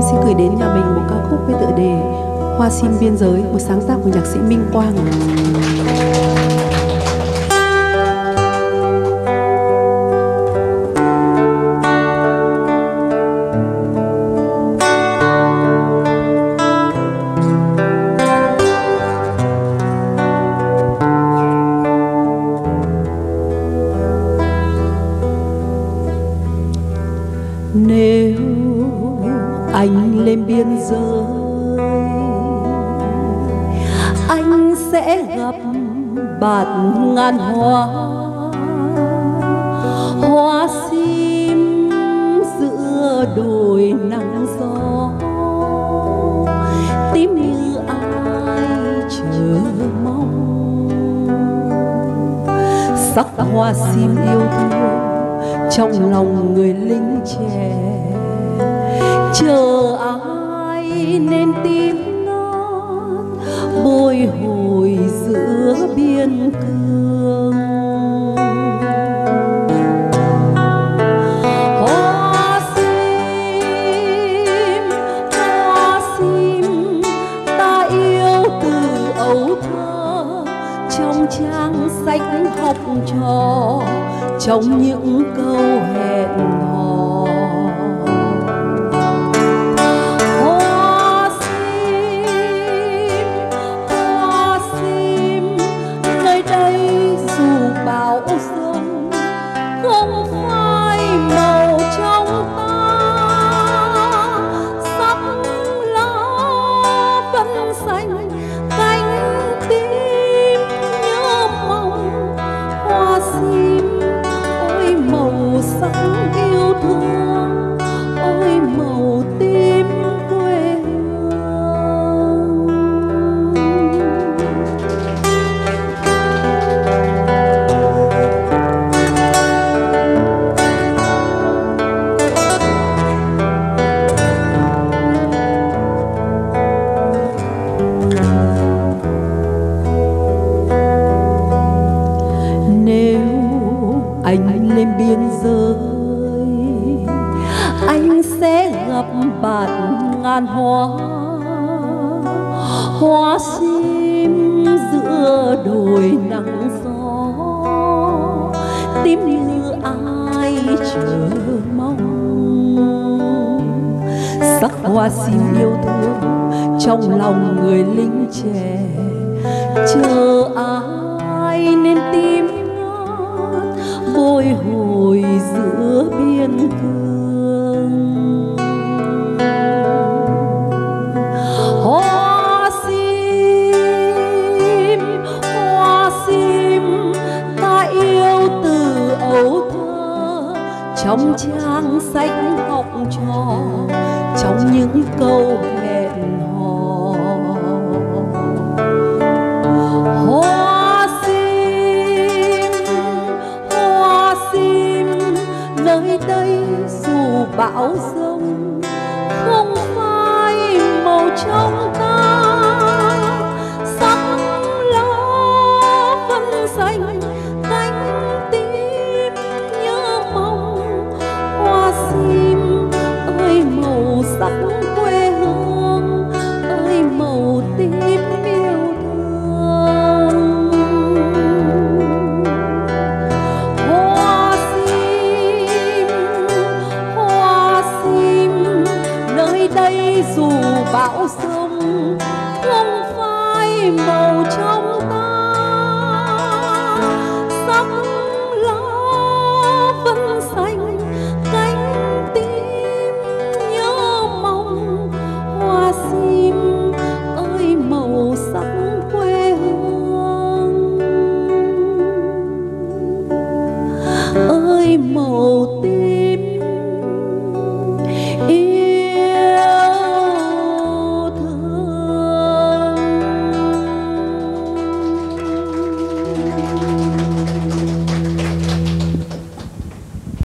xin gửi đến nhà mình một ca khúc với tựa đề Hoa Sim Biên Giới, một sáng tác của nhạc sĩ Minh Quang. Nếu anh lên biên giới, anh sẽ gặp bạt ngàn hoa, hoa sim giữa đồi nắng gió, tím như ai chờ mong. Sắc hoa sim yêu thương trong lòng người lính trẻ, chờ ai nên tim ngát bồi hồi giữa biên cương. Hoa sim ta yêu từ ấu thơ, trong trang sách học trò, trong những câu hẹn hò. Hoa sim nơi đây dù bão giông không phai màu trong ta, sắc lá vẫn xanh cánh tim nhớ mong. Hoa sim màu sắc yêu thương, ôi màu tím quê hương. Nếu anh lên biên giới, anh sẽ gặp bạt ngàn hoa, hoa sim giữa đồi nắng gió, tím như ai chờ mong. Sắc hoa sim yêu thương trong lòng người lính trẻ, chờ ai nên tim bồi hồi giữa biên cương. Hoa sim ta yêu từ ấu thơ, trong trang sách học trò, trong những câu hẹn hò. Nơi đây dù bão giông không phai màu trong ta, sắc lá vẫn xanh cánh tim nhớ mong. Hoa sim ơi màu sắc quê hương, ơi màu tím yêu thương. Đây dù bão giông không phai màu trong